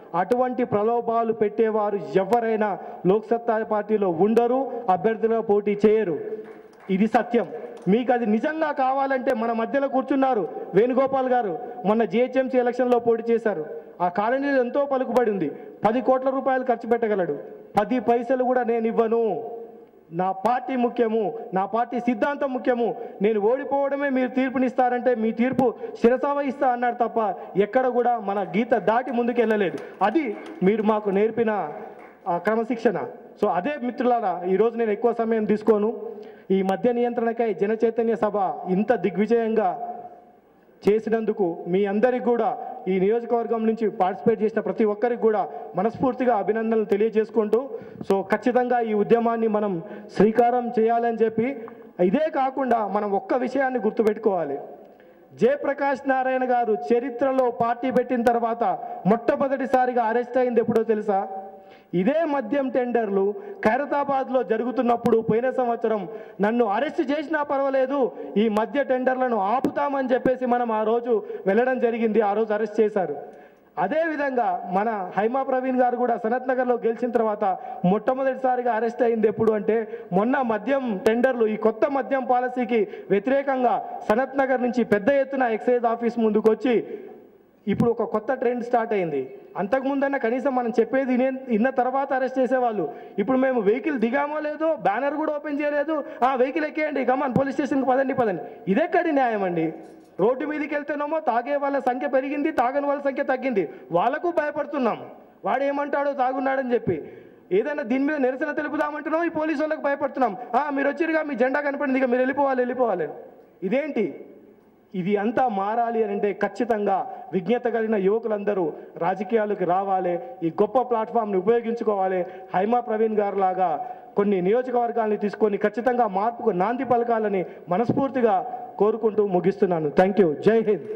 అటువంటి ప్రలోభాలు పెట్టేవారు ఎవరైనా లోక్సత్తా పార్టీలో ఉండరు, అభ్యర్థులుగా పోటీ చేయరు. ఇది సత్యం. మీకు అది నిజంగా కావాలంటే మన మధ్యలో కూర్చున్నారు వేణుగోపాల్ గారు, మొన్న జిహెచ్ఎంసీ ఎలక్షన్లో పోటీ చేశారు. ఆ కాలనీలో ఎంతో పలుకుబడి ఉంది. 10 కోట్ల రూపాయలు ఖర్చు పెట్టగలడు. 10 పైసలు కూడా నేను ఇవ్వను. నా పార్టీ ముఖ్యము, నా పార్టీ సిద్ధాంతం ముఖ్యము. నేను ఓడిపోవడమే మీరు తీర్పునిస్తారంటే మీ తీర్పు శిరసావహిస్తా అన్నారు తప్ప ఎక్కడ కూడా మన గీత దాటి ముందుకు వెళ్ళలేదు. అది మీరు మాకు నేర్పిన క్రమశిక్షణ. సో అదే మిత్రులారా, ఈరోజు నేను ఎక్కువ సమయం తీసుకోను. ఈ మద్య నియంత్రణకై జన చైతన్య సభ ఇంత దిగ్విజయంగా చేసినందుకు మీ అందరికి కూడా, ఈ నియోజకవర్గం నుంచి పార్టిసిపేట్ చేసిన ప్రతి ఒక్కరికి కూడా మనస్ఫూర్తిగా అభినందనలు తెలియజేసుకుంటూ, సో ఖచ్చితంగా ఈ ఉద్యమాన్ని మనం శ్రీకారం చేయాలని చెప్పి, ఇదే కాకుండా మనం ఒక్క విషయాన్ని గుర్తుపెట్టుకోవాలి. జయప్రకాష్ నారాయణ గారు చరిత్రలో పార్టీ పెట్టిన తర్వాత మొట్టమొదటిసారిగా అరెస్ట్ అయింది ఎప్పుడో తెలుసా? ఇదే మద్యం టెండర్లు ఖైరతాబాద్లో జరుగుతున్నప్పుడు పోయిన సంవత్సరం నన్ను అరెస్ట్ చేసినా పర్వాలేదు, ఈ మద్య టెండర్లను ఆపుతామని చెప్పేసి మనం ఆ రోజు వెళ్ళడం జరిగింది. ఆ రోజు అరెస్ట్ చేశారు. అదేవిధంగా మన హైమా ప్రవీణ్ గారు కూడా సనత్ నగర్లో గెలిచిన తర్వాత మొట్టమొదటిసారిగా అరెస్ట్ అయింది ఎప్పుడు అంటే, మొన్న మద్యం టెండర్లు, ఈ కొత్త మద్యం పాలసీకి వ్యతిరేకంగా సనత్ నగర్ నుంచి పెద్ద ఎత్తున ఎక్సైజ్ ఆఫీస్ ముందుకు వచ్చి ఇప్పుడు ఒక కొత్త ట్రెండ్ స్టార్ట్ అయింది. అంతకుముందన్న కనీసం మనం చెప్పేది ఇన్న తర్వాత అరెస్ట్ చేసేవాళ్ళు. ఇప్పుడు మేము వెహికల్ దిగామో లేదో, బ్యానర్ కూడా ఓపెన్ చేయలేదు, వెహికల్ ఎక్కేయండి, కమాన్ పోలీస్ స్టేషన్కి పదండి. ఇదెక్కడి న్యాయం అండి? రోడ్డు మీదకి వెళ్తేనేమో తాగే వాళ్ళ సంఖ్య పెరిగింది, తాగని వాళ్ళ సంఖ్య తగ్గింది. వాళ్ళకు భయపడుతున్నాం, వాడు ఏమంటాడో తాగున్నాడని చెప్పి. ఏదైనా దీని మీద నిరసన తెలుపుదామంటున్నాం, ఈ పోలీసు వాళ్ళకి భయపడుతున్నాం. మీరు వచ్చిరుగా, మీ జెండా కనపడింది, ఇక మీరు వెళ్ళిపోవాలి. ఇదేంటి? ఇది అంతా మారాలి అని అంటే ఖచ్చితంగా విజ్ఞత కలిగిన యువకులందరూ రాజకీయాలకు రావాలి, ఈ గొప్ప ప్లాట్ఫామ్ని ఉపయోగించుకోవాలి. హైమా ప్రవీణ్ గారు లాగా కొన్ని నియోజకవర్గాల్ని తీసుకొని ఖచ్చితంగా మార్పుకు నాంది పలకాలని మనస్ఫూర్తిగా కోరుకుంటూ ముగిస్తున్నాను. Thank you. జై హింద్.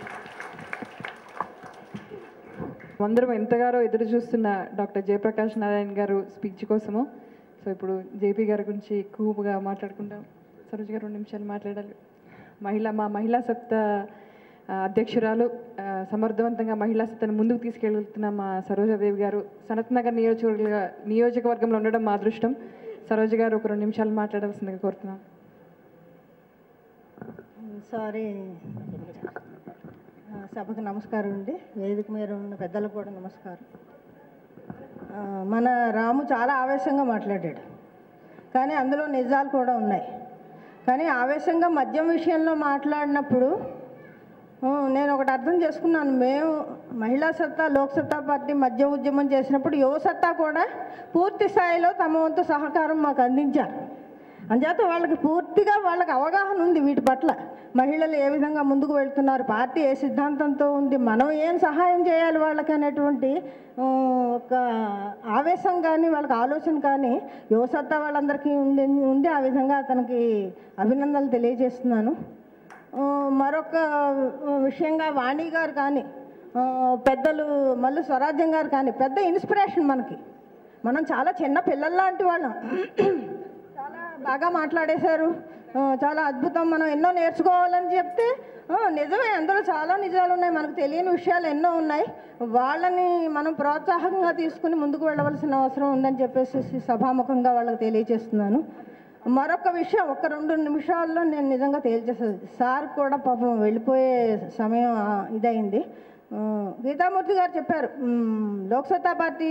అందరం ఎంతగానో ఎదురు చూస్తున్న డాక్టర్ జయప్రకాష్ నారాయణ గారు స్పీచ్ కోసము. సో ఇప్పుడు జేపీ గారి గురించి ఎక్కువగా మాట్లాడుకుంటాం. సరోజ్ గారు 2 నిమిషాలు మాట్లాడాలి. మా మహిళా సత్తా అధ్యక్షురాలు, సమర్థవంతంగా మహిళా సత్తను ముందుకు తీసుకెళ్తున్న మా సరోజాదేవి గారు, సనత్ నగర్ నియోజకవర్గంలో ఉండడం మా అదృష్టం. సరోజ గారు ఒక 2 నిమిషాలు మాట్లాడాల్సిందిగా కోరుతున్నాం. సారీ, సభకు నమస్కారం అండి. వేదిక మీద ఉన్న పెద్దలకు కూడా నమస్కారం. మన రాము చాలా ఆవేశంగా మాట్లాడాడు, కానీ అందులో నిజాలు కూడా ఉన్నాయి. కానీ ఆవేశంగా మద్యం విషయంలో మాట్లాడినప్పుడు నేను ఒకటి అర్థం చేసుకున్నాను. మేము మహిళా సత్తా, లోక్సత్తా పార్టీ మద్యం ఉద్యమం చేసినప్పుడు యువ సత్తా కూడా పూర్తి స్థాయిలో తమ వంతు సహకారం మాకు అందించారు. అంచేత వాళ్ళకి అవగాహన ఉంది వీటి పట్ల. మహిళలు ఏ విధంగా ముందుకు వెళ్తున్నారు, పార్టీ ఏ సిద్ధాంతంతో ఉంది, మనం ఏం సహాయం చేయాలి వాళ్ళకి అనేటువంటి ఒక ఆవేశం కానీ వాళ్ళకి ఆలోచన కానీ యువసత్తా వాళ్ళందరికీ ఉంది. ఆ విధంగా అతనికి అభినందనలు తెలియజేస్తున్నాను. మరొక విషయంగా వాణి గారు కానీ, పెద్దలు మల్లు స్వరాజ్యం గారు కానీ పెద్ద ఇన్స్పిరేషన్ మనకి. మనం చాలా చిన్న పిల్లల్లాంటి వాళ్ళం. చాలా బాగా మాట్లాడేశారు, చాలా అద్భుతం, మనం ఎన్నో నేర్చుకోవాలని చెప్తే నిజమే, అందులో చాలా నిజాలు ఉన్నాయి, మనకు తెలియని విషయాలు ఎన్నో ఉన్నాయి. వాళ్ళని మనం ప్రోత్సాహంగా తీసుకుని ముందుకు వెళ్ళవలసిన అవసరం ఉందని చెప్పేసి సభాముఖంగా వాళ్ళకి తెలియజేస్తున్నాను. మరొక విషయం, 1-2 నిమిషాల్లో నేను నిజంగా తేల్చేస్తుంది. సార్ కూడా పాపం వెళ్ళిపోయే సమయం ఇదైంది. గీతామూర్తి గారు చెప్పారు లోక్సత్తా పార్టీ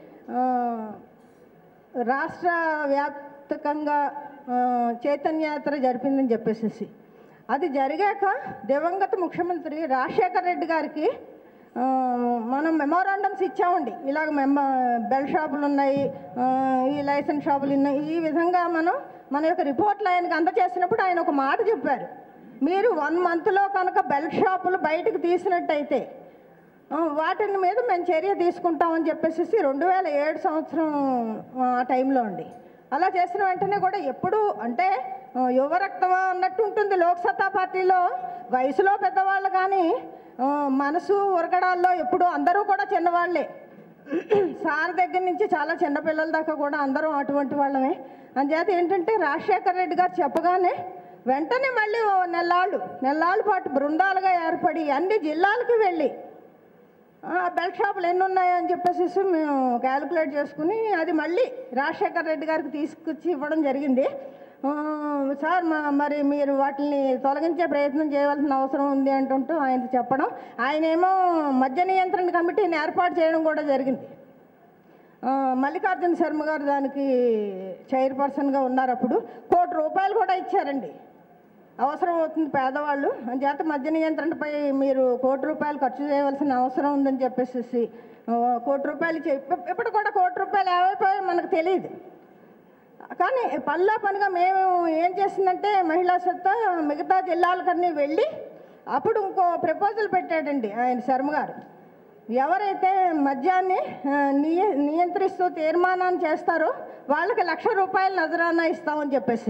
రాష్ట్ర వ్యాప్తంగా చైతన్యయాత్ర జరిపిందని చెప్పేసి. అది జరిగాక దివంగత ముఖ్యమంత్రి రాజశేఖర రెడ్డి గారికి మనం మెమోరాండమ్స్ ఇచ్చామండి. ఇలాగ బెల్ షాపులు ఉన్నాయి, ఈ లైసెన్స్ షాపులు ఉన్నాయి, ఈ విధంగా మన యొక్క రిపోర్ట్లు ఆయనకు అందజేసినప్పుడు ఆయన ఒక మాట చెప్పారు, మీరు 1 మంత్లో కనుక బెల్ షాపులు బయటకు తీసినట్టయితే వాటిని మీద మేము చర్య తీసుకుంటామని చెప్పేసి 2007 సంవత్సరం ఆ టైంలో అండి. అలా చేసిన వెంటనే కూడా ఎప్పుడు అంటే యువరక్తమా అన్నట్టు ఉంటుంది లోక్సత్తా పార్టీలో. వయసులో పెద్దవాళ్ళు కానీ మనసు ఉరకడాల్లో ఎప్పుడు అందరూ కూడా చిన్నవాళ్లే. సార్ దగ్గర నుంచి చాలా చిన్నపిల్లల దాకా కూడా అందరం అటువంటి వాళ్ళమే. అందుచేత ఏంటంటే రాజశేఖర రెడ్డి గారు చెప్పగానే వెంటనే మళ్ళీ నెల్లాళ్ళ పాటు బృందాలుగా ఏర్పడి అన్ని జిల్లాలకు వెళ్ళి బెల్ట్ షాపులు ఎన్ని ఉన్నాయని చెప్పేసి మేము క్యాలిక్యులేట్ చేసుకుని అది మళ్ళీ రాజశేఖర్ రెడ్డి గారికి తీసుకొచ్చి ఇవ్వడం జరిగింది. సార్ మరి మీరు వాటిని తొలగించే ప్రయత్నం చేయవలసిన అవసరం ఉంది అంటుంటూ ఆయన చెప్పడం, ఆయనేమో మద్య నియంత్రణ కమిటీని ఏర్పాటు చేయడం కూడా జరిగింది. మల్లికార్జున శర్మ గారు దానికి చైర్పర్సన్గా ఉన్నారు. అప్పుడు ₹1 కోటి కూడా ఇచ్చారండి. అవసరం అవుతుంది పేదవాళ్ళు అని చేత మద్య నియంత్రణపై మీరు ₹1 కోటి ఖర్చు చేయవలసిన అవసరం ఉందని చెప్పేసి ₹1 కోటి ఇప్పుడు కూడా ₹1 ఏమైపోయాయో మనకు తెలియదు. కానీ పనిలో పనిగా మేము ఏం చేసిందంటే మహిళా సత్తా మిగతా జిల్లాలకన్నీ వెళ్ళి అప్పుడు ఇంకో ప్రపోజల్ పెట్టాడండి ఆయన శర్మ గారు. ఎవరైతే మద్యాన్ని నియంత్రిస్తూ తీర్మానాన్ని చేస్తారో వాళ్ళకి ₹1,00,000 నజరానా ఇస్తామని చెప్పేసి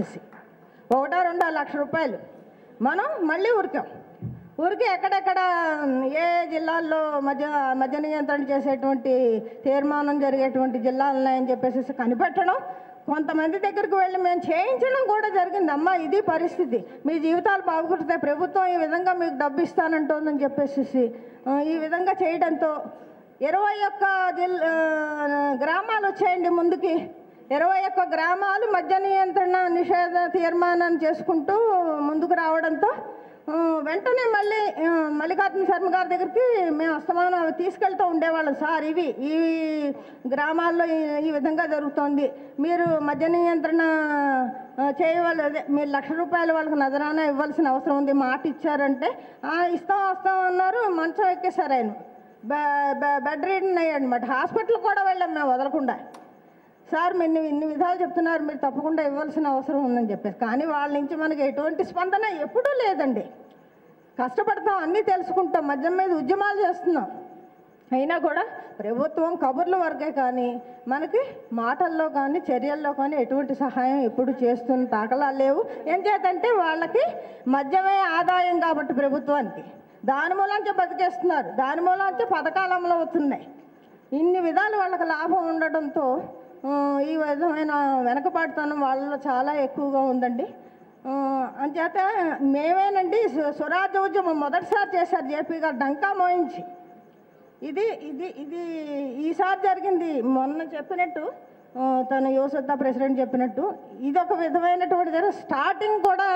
₹1-2 మనం మళ్ళీ ఊరికి ఎక్కడెక్కడ ఏ జిల్లాల్లో మద్య నియంత్రణ చేసేటువంటి తీర్మానం జరిగేటువంటి జిల్లాలు ఉన్నాయని చెప్పేసి కనిపెట్టడం, కొంతమంది దగ్గరికి వెళ్ళి మేము చేయించడం కూడా జరిగింది. అమ్మ ఇది పరిస్థితి, మీ జీవితాలు బాగుపడతాయి, ప్రభుత్వం ఈ విధంగా మీకు డబ్బు ఇస్తానంటుందని చెప్పేసి ఈ విధంగా చేయడంతో 21 గ్రామాలు వచ్చాయండి ముందుకి. 21 గ్రామాలు మద్య నియంత్రణ నిషేధ తీర్మానాన్ని చేసుకుంటూ ముందుకు రావడంతో వెంటనే మళ్ళీ మల్లికార్జున శర్మ గారి దగ్గరికి మేము అస్తమానం తీసుకెళ్తూ ఉండేవాళ్ళం. సార్ ఈ గ్రామాల్లో ఈ విధంగా జరుగుతోంది, మీరు మద్య నియంత్రణ చేయవాలి, మీరు ₹1,00,000 వాళ్ళకి నజరానా ఇవ్వాల్సిన అవసరం ఉంది, మాట ఇచ్చారంటే ఇస్తాం అన్నారు. మంచం ఎక్కేసారు ఆయన, బెడ్ రీడన్ అయ్యాడు అనమాట. హాస్పిటల్ కూడా వెళ్ళాం మేము వదలకుండా. సార్ మీరు ఇన్ని విధాలు చెప్తున్నారు, మీరు తప్పకుండా ఇవ్వాల్సిన అవసరం ఉందని చెప్పేసి. కానీ వాళ్ళ నుంచి మనకి ఎటువంటి స్పందన ఎప్పుడూ లేదండి. కష్టపడతాం, అన్నీ తెలుసుకుంటాం, మద్యం మీద ఉద్యమాలు చేస్తున్నాం, అయినా కూడా ప్రభుత్వం కబుర్ల వరకే కానీ మనకి మాటల్లో కానీ చర్యల్లో కానీ ఎటువంటి సహాయం ఎప్పుడు చేస్తున్న దాఖలాలు లేవు. ఏం చేతంటే వాళ్ళకి మద్యమే ఆదాయం కాబట్టి ప్రభుత్వానికి దాని మూలంచే బతికేస్తున్నారు, దాని మూలంచే పథకాలు అమలు అవుతున్నాయి. ఇన్ని విధాలు వాళ్ళకి లాభం ఉండడంతో ఈ విధమైన వెనకబాటుతనం వాళ్ళలో చాలా ఎక్కువగా ఉందండి. అంచేత మేమేనండి స్వరాజ్య ఉద్యమం మొదటిసారి చేశారు జేపీ గారు డంకా మోయించి. ఇది ఇది ఇది ఈసారి జరిగింది. మొన్న చెప్పినట్టు తన యువసత్తా ప్రెసిడెంట్ చెప్పినట్టు ఇది ఒక విధమైనటువంటి స్టార్టింగ్ కూడా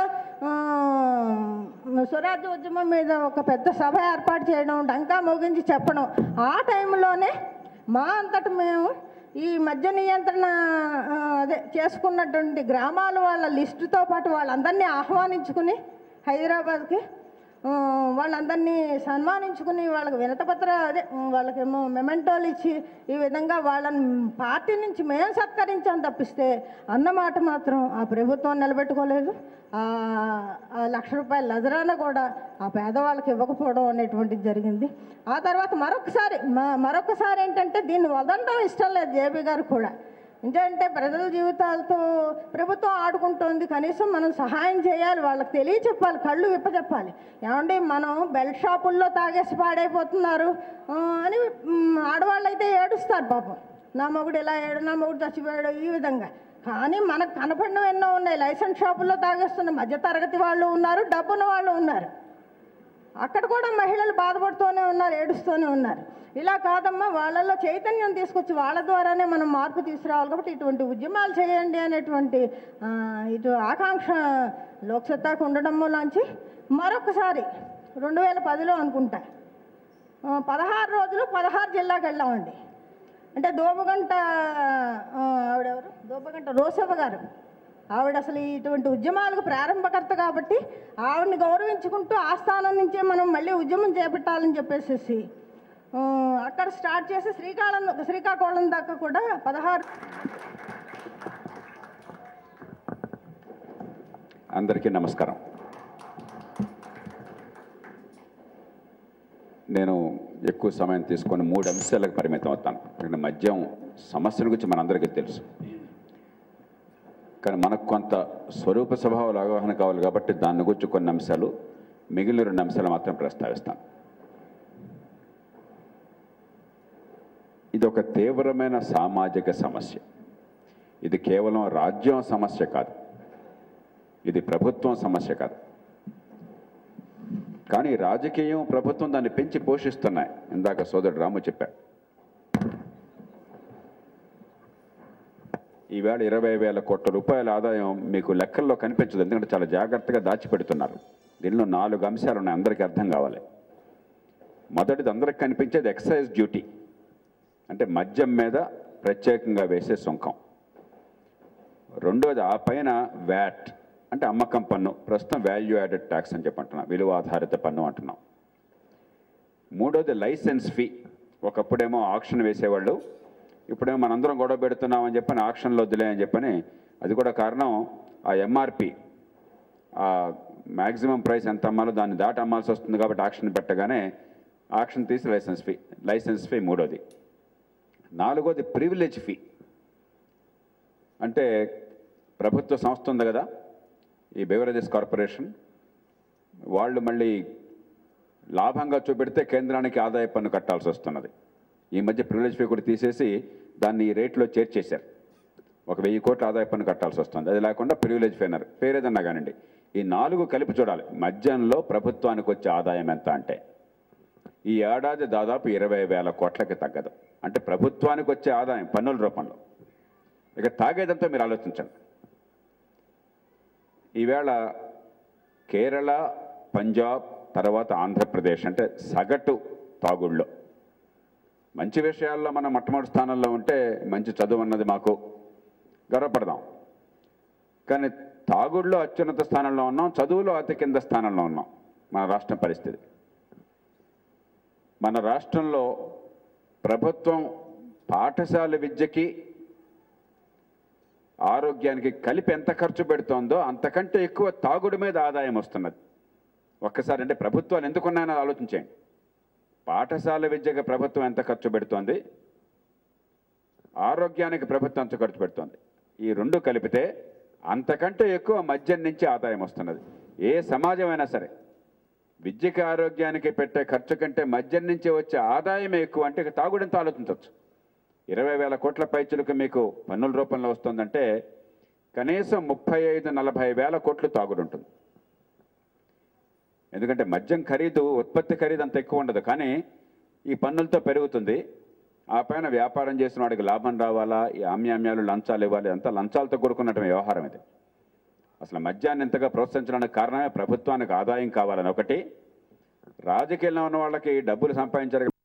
స్వరాజ్య ఉద్యమం మీద ఒక పెద్ద సభ ఏర్పాటు చేయడం, డంకా మోగించి చెప్పడం. ఆ టైంలోనే మా అంతటి మేము ఈ మద్య నియంత్రణ చేసుకున్నటువంటి గ్రామాల వాళ్ళ లిస్టుతో పాటు వాళ్ళందరినీ ఆహ్వానించుకుని హైదరాబాద్కి వాళ్ళందరినీ సన్మానించుకుని వాళ్ళకి వినతపత్ర వాళ్ళకేమో మెమెంటోలు ఇచ్చి ఈ విధంగా వాళ్ళని పార్టీ నుంచి మేము సత్కరించాం తప్పిస్తే అన్నమాట మాత్రం ఆ ప్రభుత్వం నిలబెట్టుకోలేదు. ₹1,00,000 నజరానా కూడా ఆ పేదవాళ్ళకి ఇవ్వకపోవడం అనేటువంటిది జరిగింది. ఆ తర్వాత మరొకసారి ఏంటంటే దీన్ని వదలడం ఇష్టం లేదు జేపీ గారు కూడా. ఏంటంటే ప్రజల జీవితాలతో ప్రభుత్వం ఆడుకుంటోంది, కనీసం మనం సహాయం చేయాలి, వాళ్ళకి తెలియచెప్పాలి, కళ్ళు విప్పచెప్పాలి. ఏమండి మనం బెల్ట్ షాపుల్లో తాగేసి పాడైపోతున్నారు అని ఆడవాళ్ళు అయితే ఏడుస్తారు పాపం, నా మొగుడు ఇలా ఏడు, నా మొగుడు చచ్చిపోయాడు ఈ విధంగా. కానీ మనకు కనపడినవి ఎన్నో ఉన్నాయి. లైసెన్స్ షాపుల్లో తాగేస్తున్న మధ్యతరగతి వాళ్ళు ఉన్నారు, డబ్బున్న వాళ్ళు ఉన్నారు. అక్కడ కూడా మహిళలు బాధపడుతూనే ఉన్నారు, ఏడుస్తూనే ఉన్నారు. ఇలా కాదమ్మా, వాళ్ళల్లో చైతన్యం తీసుకొచ్చి వాళ్ళ ద్వారానే మనం మార్పు తీసుకురావాలి. కాబట్టి ఇటువంటి ఉద్యమాలు చేయండి అనేటువంటి ఇటు ఆకాంక్ష లోక్సత్తాకు ఉండడం మూలంచి మరొకసారి 2010లో అనుకుంటా 16 రోజులు 16 జిల్లాకి వెళ్ళామండి. అంటే దోబగంట ఆవిడెవరు, దోబగంట రోసవ్వ గారు, ఆవిడ అసలు ఇటువంటి ఉద్యమాలకు ప్రారంభకర్త కాబట్టి ఆవిడని గౌరవించుకుంటూ ఆ స్థానం నుంచే మనం మళ్ళీ ఉద్యమం చేపట్టాలని చెప్పేసి అక్కడ స్టార్ట్ చేసి శ్రీకాకుళం దాకా కూడా 16. అందరికీ నమస్కారం. నేను ఎక్కువ సమయం తీసుకొని 3 అంశాలకు పరిమితం అవుతాను. మద్యం సమస్యల గురించి మనందరికీ తెలుసు, కానీ మనకు కొంత స్వరూప స్వభావాల అవగాహన కావాలి కాబట్టి దాని గురించి కొన్ని అంశాలు, మిగిలిన 2 అంశాలు మాత్రం ప్రస్తావిస్తాను. ఇది ఒక తీవ్రమైన సామాజిక సమస్య. ఇది కేవలం రాజ్యం సమస్య కాదు, ఇది ప్రభుత్వం సమస్య కాదు. కానీ రాజకీయం ప్రభుత్వం దాన్ని పెంచి పోషిస్తున్నాయి. ఇందాక సోదరుడు రాము చెప్పారు. ఈవేళ 20,000 కోట్ల రూపాయల ఆదాయం మీకు లెక్కల్లో కనిపించదు, ఎందుకంటే చాలా జాగ్రత్తగా దాచిపెడుతున్నారు. దీనిలో 4 అంశాలు ఉన్నాయి, అందరికీ అర్థం కావాలి. మొదటిది అందరికి కనిపించేది ఎక్సైజ్ డ్యూటీ, అంటే మద్యం మీద ప్రత్యేకంగా వేసే సుంకం. రెండోది ఆ పైన వ్యాట్, అంటే అమ్మకం పన్ను, ప్రస్తుతం వాల్యూ యాడెడ్ ట్యాక్స్ అని చెప్పి అంటున్నాం, విలువ ఆధారిత పన్ను అంటున్నాం. మూడోది లైసెన్స్ ఫీ. ఒకప్పుడేమో ఆక్షన్ వేసేవాళ్ళు, ఇప్పుడేమో మనందరం గొడవ పెడుతున్నామని చెప్పని ఆక్షన్లో వద్దులే అని చెప్పని, అది కూడా కారణం ఆ ఎంఆర్పి, ఆ మ్యాక్సిమం ప్రైస్ ఎంత అమ్మాలో దాన్ని దాటి అమ్మాల్సి వస్తుంది కాబట్టి ఆక్షన్ పెట్టగానే ఆక్షన్ తీసి లైసెన్స్ ఫీ మూడోది. నాలుగోది ప్రివిలేజ్ ఫీ, అంటే ప్రభుత్వ సంస్థ ఉంది కదా ఈ బెవరేజెస్ కార్పొరేషన్, వాళ్ళు మళ్ళీ లాభంగా చూపెడితే కేంద్రానికి ఆదాయ పన్ను కట్టాల్సి వస్తున్నది. ఈ మధ్య ప్రివిలేజ్ ఫీ కూడా తీసేసి దాన్ని ఈ రేట్లో చేర్చేశారు. 1,000 కోట్ల ఆదాయ పన్ను కట్టాల్సి వస్తుంది. అది లేకుండా ప్రివిలేజ్ ఫీ అన్నారు, పేరేదన్నా కానివ్వండి. ఈ 4 కలిపి చూడాలి. మద్యంలో ప్రభుత్వానికి వచ్చే ఆదాయం ఎంత అంటే ఈ ఏడాది దాదాపు 20,000 కోట్లకి తగ్గదు. అంటే ప్రభుత్వానికి వచ్చే ఆదాయం పన్నుల రూపంలో. ఇక తాగేదంతా మీరు ఆలోచించండి. ఈవేళ కేరళ, పంజాబ్, తర్వాత ఆంధ్రప్రదేశ్ అంటే సగటు తాగుళ్ళలో మంచి విషయాల్లో మనం మొట్టమొదటి స్థానంలో ఉంటే మంచి చదువు అన్నది మాకు గర్వపడదాం. కానీ తాగుళ్ళలో అత్యున్నత స్థానంలో ఉన్నాం, చదువులో అతి కింద స్థానంలో ఉన్నాం. మన రాష్ట్రం పరిస్థితి. మన రాష్ట్రంలో ప్రభుత్వం పాఠశాల విద్యకి ఆరోగ్యానికి కలిపి ఎంత ఖర్చు పెడుతోందో అంతకంటే ఎక్కువ తాగుడు మీద ఆదాయం వస్తున్నది. ఒక్కసారి అంటే ప్రభుత్వాలు ఎందుకున్నాయని ఆలోచించేయండి. పాఠశాల విద్యకి ప్రభుత్వం ఎంత ఖర్చు పెడుతోంది, ఆరోగ్యానికి ప్రభుత్వం ఎంత ఖర్చు పెడుతోంది, ఈ రెండు కలిపితే అంతకంటే ఎక్కువ మద్యం నుంచి ఆదాయం వస్తున్నది. ఏ సమాజమైనా సరే విద్యకి ఆరోగ్యానికి పెట్టే ఖర్చు కంటే మద్యం నుంచి వచ్చే ఆదాయమే ఎక్కువ. అంటే ఇక తాగుడంతో ఆలోచించవచ్చు. 20,000 కోట్ల పైచులకు మీకు పన్నుల రూపంలో వస్తుందంటే కనీసం 35-40 వేల కోట్లు తాగుడు ఉంటుంది. ఎందుకంటే మద్యం ఖరీదు, ఉత్పత్తి ఖరీదు అంత ఎక్కువ ఉండదు, కానీ ఈ పన్నులతో పెరుగుతుంది. ఆ పైన వ్యాపారం చేసిన వాడికి లాభం రావాలా, ఈ ఆమ్యామ్యాలు లంచాలు ఇవ్వాలి, అంతా లంచాలతో కూడుకున్నటువంటి వ్యవహారం ఇది. అసలు మద్యాన్ని ఇంతగా ప్రోత్సహించడానికి కారణమే ప్రభుత్వానికి ఆదాయం కావాలని ఒకటి, రాజకీయంలో ఉన్న వాళ్ళకి డబ్బులు సంపాదించారు